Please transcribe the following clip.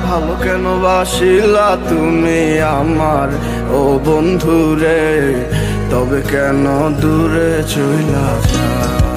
ভালো কেন বাসিলা তুমি আমার ও বন্ধুরে, তবে কেন দূরে চইলা যাও।